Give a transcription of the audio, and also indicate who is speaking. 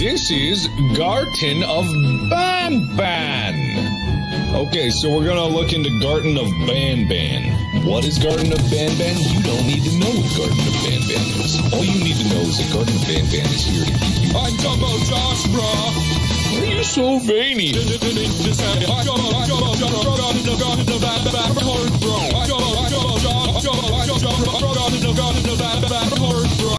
Speaker 1: This is Garten of Banban. Okay, so we're gonna look into Garten of Banban. What is Garten of Banban? You don't need to know what Garten of Banban is. All you need to know is that Garten of Banban is here to keep you. I'm Dumbo Josh, brah. Why are you so veiny?